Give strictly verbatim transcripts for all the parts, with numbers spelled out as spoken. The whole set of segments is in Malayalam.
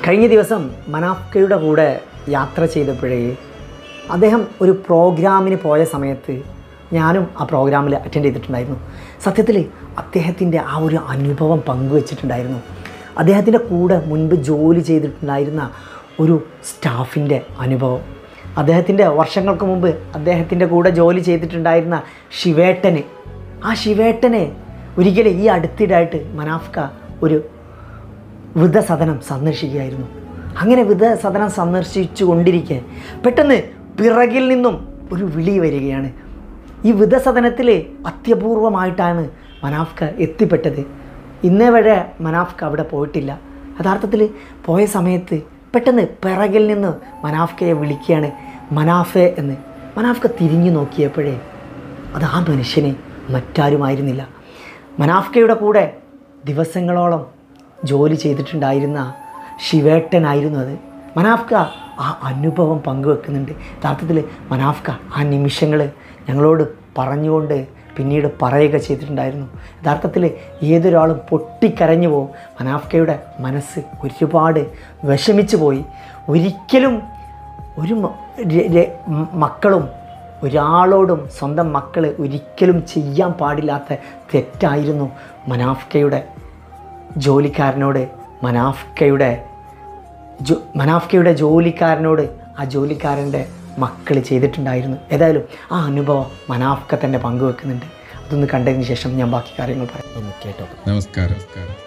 കഴിഞ്ഞ ദിവസം മനാഫ്കയുടെ കൂടെ യാത്ര ചെയ്തപ്പോഴേ അദ്ദേഹം ഒരു പ്രോഗ്രാമിന് പോയ സമയത്ത് ഞാനും ആ പ്രോഗ്രാമിൽ അറ്റൻഡ് ചെയ്തിട്ടുണ്ടായിരുന്നു. സത്യത്തിൽ അദ്ദേഹത്തിൻ്റെ ആ ഒരു അനുഭവം പങ്കുവച്ചിട്ടുണ്ടായിരുന്നു. അദ്ദേഹത്തിൻ്റെ കൂടെ മുൻപ് ജോലി ചെയ്തിട്ടുണ്ടായിരുന്ന ഒരു സ്റ്റാഫിൻ്റെ അനുഭവം, അദ്ദേഹത്തിൻ്റെ വർഷങ്ങൾക്ക് മുമ്പ് അദ്ദേഹത്തിൻ്റെ കൂടെ ജോലി ചെയ്തിട്ടുണ്ടായിരുന്ന ശിവേട്ടന്, ആ ശിവേട്ടനെ ഒരിക്കലും ഈ അടുത്തിടെയായിട്ട് മനാഫ്ക ഒരു വൃദ്ധസദനം സന്ദർശിക്കുകയായിരുന്നു. അങ്ങനെ വൃദ്ധസദനം സന്ദർശിച്ചു കൊണ്ടിരിക്കെ പെട്ടെന്ന് പിറകിൽ നിന്നും ഒരു വിളി വരികയാണ്. ഈ വൃദ്ധസദനത്തിൽ അത്യപൂർവമായിട്ടാണ് മനാഫ്ക എത്തിപ്പെട്ടത്. ഇന്നേ വരെ മനാഫ്ക അവിടെ പോയിട്ടില്ല. യഥാർത്ഥത്തിൽ പോയ സമയത്ത് പെട്ടെന്ന് പിറകിൽ നിന്ന് മനാഫ്കയെ വിളിക്കുകയാണ്, മനാഫെ എന്ന്. മനാഫ്ക തിരിഞ്ഞു നോക്കിയപ്പോഴേ അത് ആ മനുഷ്യനെ മറ്റാരുമായിരുന്നില്ല. മനാഫ്കയുടെ കൂടെ ദിവസങ്ങളോളം ജോലി ചെയ്തിട്ടുണ്ടായിരുന്ന ശിവേട്ടനായിരുന്നു അത്. മനാഫ്ക ആ അനുഭവം പങ്കുവെക്കുന്നുണ്ട്. യഥാർത്ഥത്തിൽ മനാഫ്ക ആ നിമിഷങ്ങൾ ഞങ്ങളോട് പറഞ്ഞുകൊണ്ട് പിന്നീട് പറയുക ചെയ്തിട്ടുണ്ടായിരുന്നു. യഥാർത്ഥത്തിൽ ഏതൊരാളും പൊട്ടിക്കരഞ്ഞു പോകും. മനാഫ്കയുടെ മനസ്സ് ഒരുപാട് വിഷമിച്ചു പോയി. ഒരിക്കലും ഒരു മക്കളും ഒരാളോടും സ്വന്തം മക്കൾ ഒരിക്കലും ചെയ്യാൻ പാടില്ലാത്ത തെറ്റായിരുന്നു മനാഫ്കയുടെ ജോലിക്കാരനോട് മനാഫ്കയുടെ ജോ മനാഫ്കയുടെ ജോലിക്കാരനോട് ആ ജോലിക്കാരൻ്റെ മക്കൾ ചെയ്തിട്ടുണ്ടായിരുന്നു. ഏതായാലും ആ അനുഭവം മനാഫ്ക തന്നെ പങ്കുവെക്കുന്നുണ്ട്. അതൊന്ന് കണ്ടതിന് ശേഷം ഞാൻ ബാക്കി കാര്യങ്ങൾ പറയാം. കേട്ടോ. നമസ്കാരം.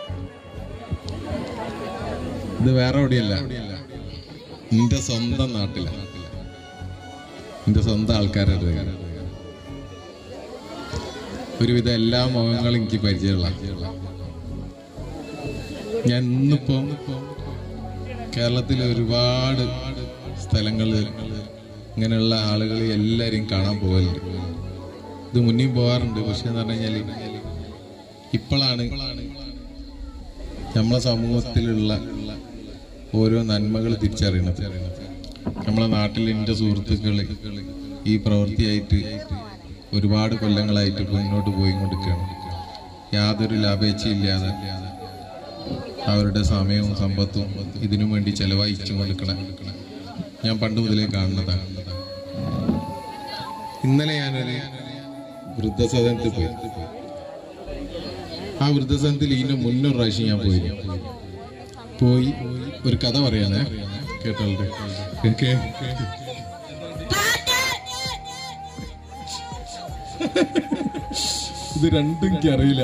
ഇത് വേറെ എവിടെയല്ല, എൻ്റെ സ്വന്തം നാട്ടിലാണ്, എൻ്റെ സ്വന്തം ആൾക്കാരുടെ ഒരുവിധം എല്ലാ മുഖങ്ങളും എനിക്ക് പരിചയമുള്ള. ഞാൻ ഇന്നിപ്പം കേരളത്തിലെ ഒരുപാട് സ്ഥലങ്ങളിൽ ഇങ്ങനെയുള്ള ആളുകൾ എല്ലാവരെയും കാണാൻ പോകലുണ്ട്. ഇത് മുന്നേയും പോകാറുണ്ട്. പക്ഷെ എന്ന് പറഞ്ഞു കഴിഞ്ഞാൽ ഇപ്പോഴാണ് നമ്മളെ സമൂഹത്തിലുള്ള ഓരോ നന്മകൾ തിരിച്ചറിയണത്. നമ്മളെ നാട്ടിൽ എൻ്റെ സുഹൃത്തുക്കൾ ഈ പ്രവൃത്തിയായിട്ട് ഒരുപാട് കൊല്ലങ്ങളായിട്ട് മുന്നോട്ട് പോയിക്കൊണ്ടിരിക്കുകയാണ്. യാതൊരു ലാഭേച്ഛയില്ലാതെ അവരുടെ സമയവും സമ്പത്തും ഇതിനു വേണ്ടി ചെലവഴിച്ചു കൊടുക്കണം. ഞാൻ പണ്ട് മുതലേ കാണുന്നതാണ്. ഇന്നലെ ഞാനൊരു വൃദ്ധസദനത്തിൽ പോയി. ആ വൃദ്ധസദനത്തിൽ ഇതിന് മുന്നൊരു പ്രാവശ്യം ഞാൻ പോയി പോയി ഒരു കഥ പറയാനേ കേട്ടോളൂ. ഇത് രണ്ടും എനിക്കറിയില്ല.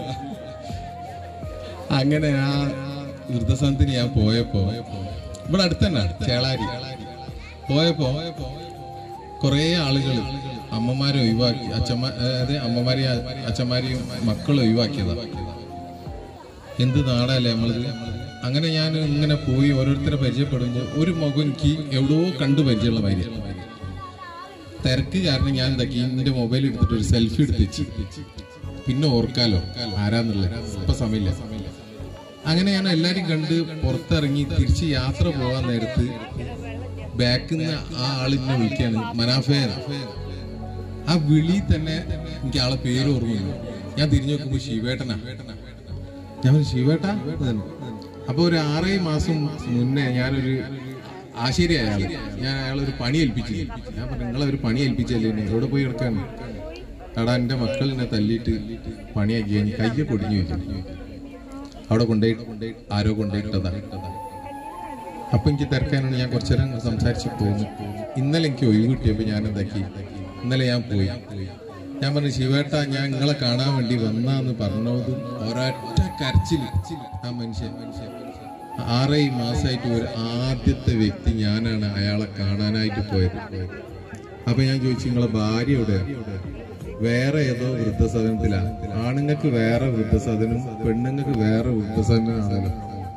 അങ്ങനെ ആ വൃദ്ധസദനത്തിന് ഞാൻ പോയപ്പോ ഇവിടെ അടുത്ത് തന്നെ ചേളാരി പോയപ്പോ കുറേ ആളുകൾ അമ്മമാരെ ഒഴിവാക്കി, അച്ഛന്മാർ അതായത് അമ്മമാരെയും അച്ഛന്മാരെയും മക്കളെ ഒഴിവാക്കിയതാ. എന്ത് നാടല്ലേ നമ്മളിത്. അങ്ങനെ ഞാൻ ഇങ്ങനെ പോയി ഓരോരുത്തരെ പരിചയപ്പെടുമ്പോൾ ഒരു മുഖം എനിക്ക് എവിടെയോ കണ്ടു പരിചയമുള്ള മാതിരി. തിരക്ക് കാരണം ഞാൻ എന്താക്കി എൻ്റെ മൊബൈൽ എടുത്തിട്ട് ഒരു സെൽഫി എടുത്ത് വെച്ച് പിന്നെ ഓർക്കാലോ ആരാന്നുള്ളത്. ഇപ്പൊ സമയമില്ല. അങ്ങനെ ഞാൻ എല്ലാരും കണ്ട് പുറത്തിറങ്ങി തിരിച്ച് യാത്ര പോകാൻ നേരത്ത് ബാക്കിൽ നിന്ന് ആ ആളിനെ വിളിക്കാണ്, മനാഫേ. ആ വിളി തന്നെ എനിക്ക് ആളെ പേര് ഓർമ്മയില്ല. ഞാൻ തിരിഞ്ഞു നോക്കുമ്പോ ശിവേട്ടനാ. ഞാൻ ശിവേട്ടാ. അപ്പൊ ഒരു ആറേഴ് മാസം മുന്നേ ഞാനൊരു ആശേരി അയാള് ഞാൻ അയാളൊരു പണി ഏൽപ്പിച്ചില്ല. ഞാൻ പറഞ്ഞു, നിങ്ങളൊരു പണി ഏൽപ്പിച്ചല്ലേ, എവിടെ പോയി കിടക്കാണ്? എടാ എൻ്റെ മക്കളിനെ തല്ലിയിട്ട് പണിയാക്കി കഴിഞ്ഞ് കയ്യെ പൊടിഞ്ഞു വെച്ചു. അവിടെ കൊണ്ടുപോയി ആരോ കൊണ്ടുപോയിട്ടതാ. അപ്പൊ എനിക്ക് തിരക്കാനാണ്. ഞാൻ കുറച്ചു നേരം സംസാരിച്ച് പോന്നു. ഇന്നലെ എനിക്ക് ഒഴിവ് കിട്ടിയപ്പോ ഞാൻ എന്താക്കി, ഇന്നലെ ഞാൻ പോയി. ഞാൻ പറഞ്ഞു, ശിവേട്ട ഞാൻ നിങ്ങളെ കാണാൻ വേണ്ടി വന്നാന്ന് പറഞ്ഞത് ഒരൊറ്റ കരച്ചില്. ആ മനുഷ്യൻ ആറേഴ് മാസമായിട്ട് ഒരു ആദ്യത്തെ വ്യക്തി ഞാനാണ് അയാളെ കാണാനായിട്ട് പോയത്. അപ്പൊ ഞാൻ ചോദിച്ചു, നിങ്ങളെ ഭാര്യ എവിടെ? വേറെ ഏതോ വൃദ്ധസദനത്തിലാണ്. ആണുങ്ങൾക്ക് വേറെ വൃദ്ധസദനം, പെണ്ണുങ്ങൾക്ക് വേറെ വൃദ്ധസദനമാണല്ലോ.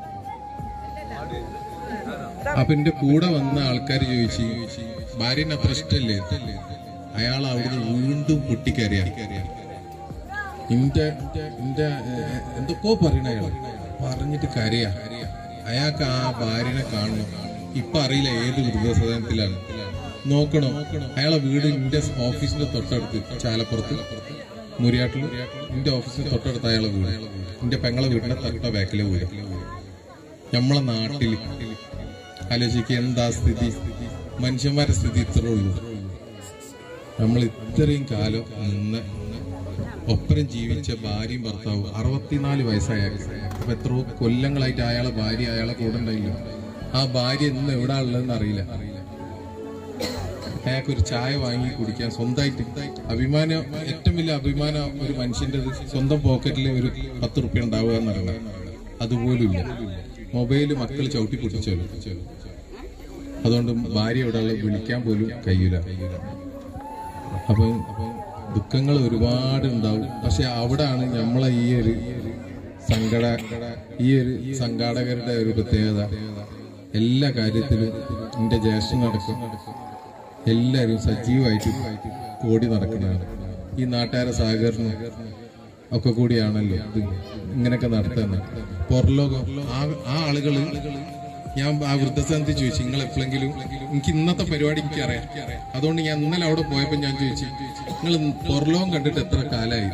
അപ്പൊ എന്റെ കൂടെ വന്ന ആൾക്കാർ ചോദിച്ചു, ഭാര്യനെ അത്ര ഇഷ്ടല്ലേ? അയാൾ അവിടുന്ന് വീണ്ടും പൊട്ടിക്കരയാ. എന്റെ എന്റെ എന്തൊക്കെയോ പറയണ അയാൾ പറഞ്ഞിട്ട് കരയാ. അയാൾക്ക് ആ ഭാര്യനെ കാണണം. ഇപ്പൊ അറിയില്ല ഏത് വൃദ്ധസദനത്തിലാണ്. നോക്കണോ, അയാളെ വീട് എന്റെ ഓഫീസിന്റെ തൊട്ടടുത്ത്, ചാലപ്പുറത്ത് മുരിയാട്ടിൽ എന്റെ ഓഫീസിന്റെ തൊട്ടടുത്ത് അയാളെ വീട്. എന്റെ പെങ്ങളെ വീടിന്റെ തൊട്ട ബാക്കിലെ വീട്. നമ്മളെ നാട്ടിൽ ആലോചിക്കുക എന്താ സ്ഥിതി, മനുഷ്യന്മാരുടെ സ്ഥിതി ഇത്രേ ഉള്ളൂ. നമ്മൾ ഇത്രയും കാലം നിന്ന് ഒപ്പരം ജീവിച്ച ഭാര്യയും ഭർത്താവും അറുപത്തിനാല് വയസ്സായ അപ്പൊ എത്രയോ കൊല്ലങ്ങളായിട്ട് അയാളെ ഭാര്യ അയാളെ കൂടെ ഉണ്ടായില്ല. ആ ഭാര്യ ഇന്ന് എവിടെ ഉള്ളതെന്ന് അറിയില്ല. അയാൾക്കൊരു ചായ വാങ്ങി കുടിക്കാൻ സ്വന്തമായിട്ട് അഭിമാനം, ഏറ്റവും വലിയ അഭിമാനം ഒരു മനുഷ്യന്റെ സ്വന്തം പോക്കറ്റിൽ ഒരു പത്ത് റുപ്യ ഉണ്ടാവുക എന്ന് പറയുന്നത് അതുപോലും ഇല്ല. മൊബൈല് മക്കൾ ചവിട്ടി പൊട്ടിച്ചോലും. അതുകൊണ്ട് ഭാര്യ ഇവിടെ വിളിക്കാൻ പോലും കഴിയൂല. അപ്പൊ ദുഃഖങ്ങൾ ഒരുപാട് ഉണ്ടാവും. പക്ഷെ അവിടാണ് നമ്മളെ ഈ ഒരു സങ്കട ഈ ഒരു സംഘാടകരുടെ ഒരു പ്രത്യേകത. എല്ലാ കാര്യത്തിലും എന്റെ ജ്യേഷ്ഠനടക്കം എല്ലാവരും സജീവമായിട്ട് ഓടി നടക്കുന്നതാണ്. ഈ നാട്ടുകാരെ സഹകരണം ഒക്കെ കൂടിയാണല്ലോ ഇത് ഇങ്ങനെയൊക്കെ നടത്തുന്നത്. പുറലോകം ആ ആ ആളുകള് ഞാൻ ആ വൃദ്ധസദനത്തിൽ ചോദിച്ചു, നിങ്ങൾ എപ്പോഴെങ്കിലും, എനിക്ക് ഇന്നത്തെ പരിപാടി എനിക്ക് അറിയാം, അതുകൊണ്ട് ഞാൻ ഇന്നലെ അവിടെ പോയപ്പോ ഞാൻ ചോദിച്ചു, നിങ്ങൾ പുറലോകം കണ്ടിട്ട് എത്ര കാലായി?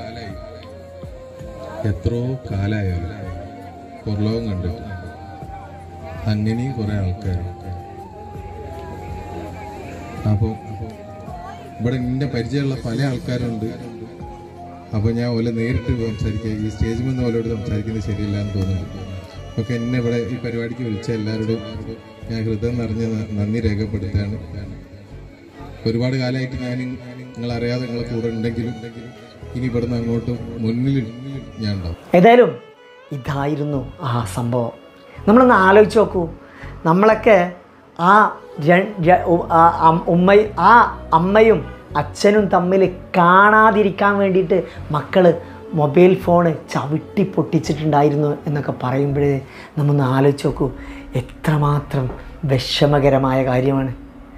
എത്രയോ കാലായോ പുറലോകം കണ്ടിട്ട്. അങ്ങനെയും കുറെ ആൾക്കാർ. അപ്പൊ ഇവിടെ എന്റെ പരിചയമുള്ള പല ആൾക്കാരുണ്ട്. അപ്പൊ ഞാൻ ഓലെ നേരിട്ട് സംസാരിക്കുക, ഈ സ്റ്റേജിൽ നിന്ന് ഓലോട് സംസാരിക്കുന്നത് ശരിയല്ല എന്ന് തോന്നുന്നു. ഒക്കെ എന്നെ ഇവിടെ ഈ പരിപാടിക്ക് വിളിച്ച എല്ലാവരോടും ഞാൻ ഹൃദയം നിറഞ്ഞ നന്ദി രേഖപ്പെടുത്തുകയാണ്. ഒരുപാട് കാലമായിട്ട് ഞാൻ നിങ്ങളറിയാതെ നിങ്ങളെ കൂടെ ഉണ്ടെങ്കിലും ഇനി ഇവിടുന്ന് അങ്ങോട്ടും മുന്നിൽ ഞാൻ ഉണ്ടാവും. ഏതായാലും ഇതായിരുന്നു ആ സംഭവം. നമ്മളൊന്ന് ആലോചിച്ച് നോക്കൂ. നമ്മളൊക്കെ ആ ഉമ്മ ആ അമ്മയും അച്ഛനും തമ്മിൽ കാണാതിരിക്കാൻ വേണ്ടിയിട്ട് മക്കൾ മൊബൈൽ ഫോണ് ചവിട്ടി പൊട്ടിച്ചിട്ടുണ്ടായിരുന്നു എന്നൊക്കെ പറയുമ്പോഴേ നമ്മൊന്ന് ആലോചിച്ച് നോക്കൂ, എത്രമാത്രം വിഷമകരമായ കാര്യമാണ്.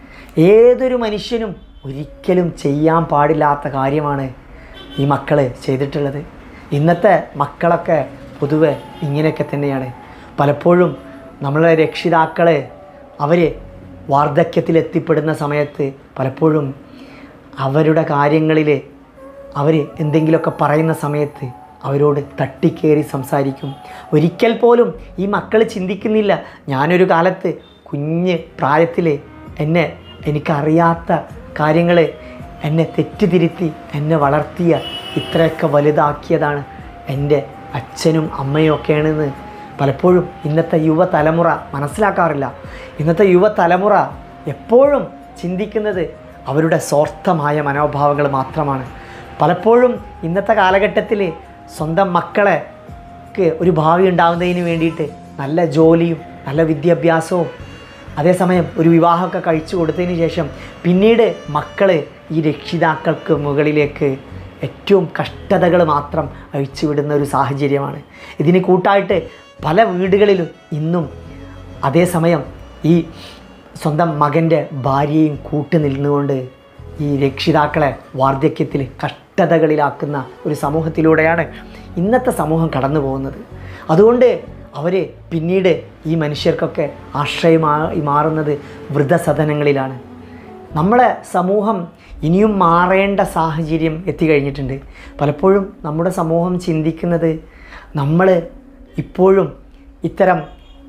ഏതൊരു മനുഷ്യനും ഒരിക്കലും ചെയ്യാൻ പാടില്ലാത്ത കാര്യമാണ് ഈ മക്കൾ ചെയ്തിട്ടുള്ളത്. ഇന്നത്തെ മക്കളൊക്കെ പൊതുവെ ഇങ്ങനെയൊക്കെ തന്നെയാണ്. പലപ്പോഴും നമ്മളെ രക്ഷിതാക്കൾ അവർ വാർദ്ധക്യത്തിലെത്തിപ്പെടുന്ന സമയത്ത് പലപ്പോഴും അവരുടെ കാര്യങ്ങളിൽ അവർ എന്തെങ്കിലുമൊക്കെ പറയുന്ന സമയത്ത് അവരോട് തട്ടിക്കേറി സംസാരിക്കും. ഒരിക്കൽ പോലും ഈ മക്കൾ ചിന്തിക്കുന്നില്ല, ഞാനൊരു കാലത്ത് കുഞ്ഞ് പ്രായത്തിൽ എന്നെ എനിക്കറിയാത്ത കാര്യങ്ങൾ എന്നെ തെറ്റിതിരുത്തി എന്നെ വളർത്തിയ ഇത്രയൊക്കെ വലുതാക്കിയതാണ് എൻ്റെ അച്ഛനും അമ്മയും ഒക്കെയാണെന്ന് പലപ്പോഴും ഇന്നത്തെ യുവതലമുറ മനസ്സിലാക്കാറില്ല. ഇന്നത്തെ യുവതലമുറ എപ്പോഴും ചിന്തിക്കുന്നത് അവരുടെ സ്വാർത്ഥമായ മനോഭാവങ്ങൾ മാത്രമാണ്. പലപ്പോഴും ഇന്നത്തെ കാലഘട്ടത്തിൽ സ്വന്തം മക്കളെക്ക് ഒരു ഭാവി ഉണ്ടാകുന്നതിന് വേണ്ടിയിട്ട് നല്ല ജോലിയും നല്ല വിദ്യാഭ്യാസവും അതേസമയം ഒരു വിവാഹമൊക്കെ കഴിച്ചു കൊടുത്തതിന് ശേഷം പിന്നീട് മക്കൾ ഈ രക്ഷിതാക്കൾക്ക് മുകളിലേക്ക് ഏറ്റവും കഷ്ടതകൾ മാത്രം അഴിച്ചുവിടുന്ന ഒരു സാഹചര്യമാണ്. ഇതിന് കൂട്ടായിട്ട് പല വീടുകളിലും ഇന്നും അതേസമയം ഈ സ്വന്തം മകൻ്റെ ഭാര്യയും കൂട്ടു നിന്നുകൊണ്ട് ഈ രക്ഷിതാക്കളെ വാർദ്ധക്യത്തിൽ കഷ്ടതകളിലാക്കുന്ന ഒരു സമൂഹത്തിലൂടെയാണ് ഇന്നത്തെ സമൂഹം കടന്നു പോകുന്നത്. അതുകൊണ്ട് അവർ പിന്നീട് ഈ മനുഷ്യർക്കൊക്കെ ആശ്രയമായി മാറുന്നത് വൃദ്ധസദനങ്ങളിലാണ്. നമ്മളെ സമൂഹം ഇനിയും മാറേണ്ട സാഹചര്യം എത്തിക്കഴിഞ്ഞിട്ടുണ്ട്. പലപ്പോഴും നമ്മുടെ സമൂഹം ചിന്തിക്കുന്നത് നമ്മൾ ഇപ്പോഴും ഇത്തരം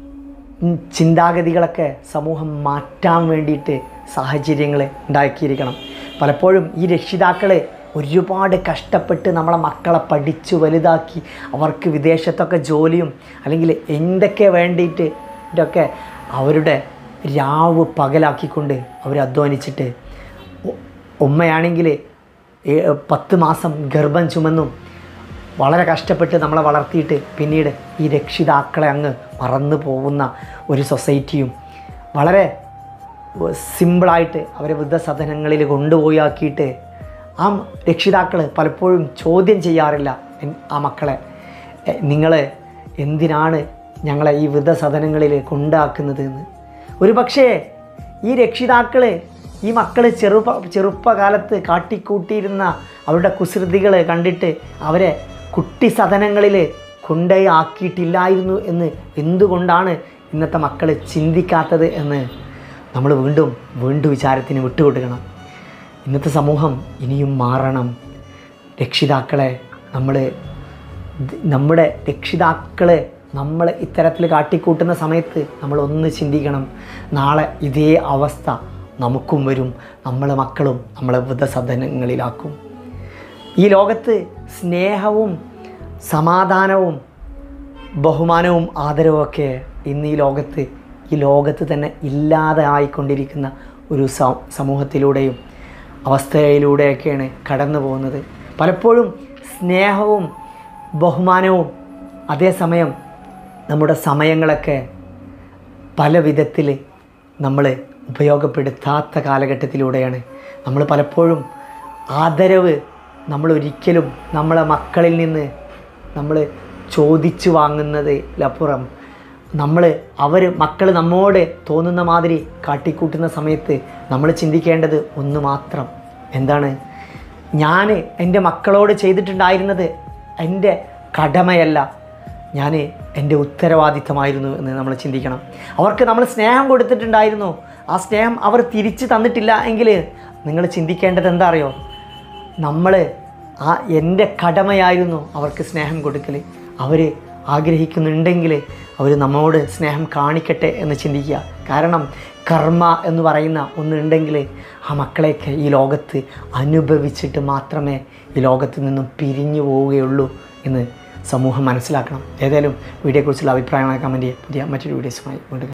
ചിന്താഗതികളൊക്കെ സമൂഹം മാറ്റാൻ വേണ്ടിയിട്ട് സാഹചര്യങ്ങൾ ഉണ്ടാക്കിയിരിക്കണം. പലപ്പോഴും ഈ രക്ഷിതാക്കൾ ഒരുപാട് കഷ്ടപ്പെട്ട് നമ്മളെ മക്കളെ പഠിച്ചു വലുതാക്കി അവർക്ക് വിദേശത്തൊക്കെ ജോലിയും അല്ലെങ്കിൽ എന്തൊക്കെ വേണ്ടിയിട്ട് ഇതൊക്കെ അവരുടെ രാവ് പകലാക്കിക്കൊണ്ട് അവർ അധ്വാനിച്ചിട്ട്, ഉമ്മയാണെങ്കിൽ പത്ത് മാസം ഗർഭം ചുമന്നും വളരെ കഷ്ടപ്പെട്ട് നമ്മളെ വളർത്തിയിട്ട് പിന്നീട് ഈ രക്ഷിതാക്കളെ അങ്ങ് മറന്നു പോകുന്ന ഒരു സൊസൈറ്റിയും വളരെ സിമ്പിളായിട്ട് അവരെ വൃദ്ധസദനങ്ങളിൽ കൊണ്ടുപോയി ആക്കിയിട്ട് ആ രക്ഷിതാക്കൾ പലപ്പോഴും ചോദ്യം ചെയ്യാറില്ല ആ മക്കളെ, നിങ്ങൾ എന്തിനാണ് ഞങ്ങളെ ഈ വൃദ്ധസദനങ്ങളിൽ കൊണ്ടാക്കുന്നത് എന്ന്. ഒരു പക്ഷേ ഈ രക്ഷിതാക്കൾ ഈ മക്കൾ ചെറുപ്പ ചെറുപ്പകാലത്ത് കാട്ടിക്കൂട്ടിയിരുന്ന അവരുടെ കുസൃതികൾ കണ്ടിട്ട് അവരെ കുട്ടി സദനങ്ങളിൽ കൊണ്ടുപോയി ആക്കിയിട്ടില്ലായിരുന്നു എന്ന് എന്തുകൊണ്ടാണ് ഇന്നത്തെ മക്കൾ ചിന്തിക്കാത്തത് എന്ന് നമ്മൾ വീണ്ടും വീണ്ടും വിചാരത്തിന് വിട്ടുകൊടുക്കണം. ഇന്നത്തെ സമൂഹം ഇനിയും മാറണം. രക്ഷിതാക്കളെ നമ്മൾ നമ്മുടെ രക്ഷിതാക്കളെ നമ്മൾ ഇത്തരത്തിൽ കാട്ടിക്കൂട്ടുന്ന സമയത്ത് നമ്മൾ ഒന്ന് ചിന്തിക്കണം, നാളെ ഇതേ അവസ്ഥ നമുക്കും വരും, നമ്മളെ മക്കളും നമ്മളെ വൃദ്ധസദനങ്ങളിലാക്കും. ഈ ലോകത്ത് സ്നേഹവും സമാധാനവും ബഹുമാനവും ആദരവും ഒക്കെ ഇന്ന് ഈ ലോകത്ത് ഈ ലോകത്ത് തന്നെ ഇല്ലാതെ ആയിക്കൊണ്ടിരിക്കുന്ന ഒരു സമൂഹത്തിലൂടെയും അവസ്ഥയിലൂടെയൊക്കെയാണ് കടന്നു പോകുന്നത്. പലപ്പോഴും സ്നേഹവും ബഹുമാനവും അതേസമയം നമ്മുടെ സമയങ്ങളൊക്കെ പല വിധത്തിൽ നമ്മൾ ഉപയോഗപ്പെടുത്താത്ത കാലഘട്ടത്തിലൂടെയാണ്. നമ്മൾ പലപ്പോഴും ആദരവ് നമ്മൾ ഒരിക്കലും നമ്മളെ മക്കളിൽ നിന്ന് നമ്മൾ ചോദിച്ചു വാങ്ങുന്നതിലപ്പുറം നമ്മൾ അവർ മക്കൾ നമ്മോട് തോന്നുന്ന മാതിരി കാട്ടിക്കൂട്ടുന്ന സമയത്ത് നമ്മൾ ചിന്തിക്കേണ്ടത് ഒന്ന് മാത്രം, എന്താണ്, ഞാൻ എൻ്റെ മക്കളോട് ചെയ്തിട്ടുണ്ടായിരുന്നത് എൻ്റെ കടമയല്ല, ഞാൻ എൻ്റെ ഉത്തരവാദിത്തമായിരുന്നു എന്ന് നമ്മൾ ചിന്തിക്കണം. അവർക്ക് നമ്മൾ സ്നേഹം കൊടുത്തിട്ടുണ്ടായിരുന്നു, ആ സ്നേഹം അവർ തിരിച്ച് തന്നിട്ടില്ല എങ്കിൽ നിങ്ങൾ ചിന്തിക്കേണ്ടത് എന്താ അറിയോ, നമ്മൾ ആ എൻ്റെ കടമയായിരുന്നു അവർക്ക് സ്നേഹം കൊടുക്കൽ. അവർ ആഗ്രഹിക്കുന്നുണ്ടെങ്കിൽ അവർ നമ്മോട് സ്നേഹം കാണിക്കട്ടെ എന്ന് ചിന്തിക്കുക. കാരണം കർമ്മ എന്ന് പറയുന്ന ഒന്നുണ്ടെങ്കിൽ ആ മക്കളെയൊക്കെ ഈ ലോകത്ത് അനുഭവിച്ചിട്ട് മാത്രമേ ഈ ലോകത്ത് നിന്നും പിരിഞ്ഞു പോവുകയുള്ളൂ എന്ന് സമൂഹം മനസ്സിലാക്കണം. ഏതായാലും വീഡിയോയെക്കുറിച്ചുള്ള അഭിപ്രായങ്ങളെ കമൻറ്റ് ചെയ്യുക. പുതിയ മറ്റൊരു വീഡിയോസുമായി വീണ്ടും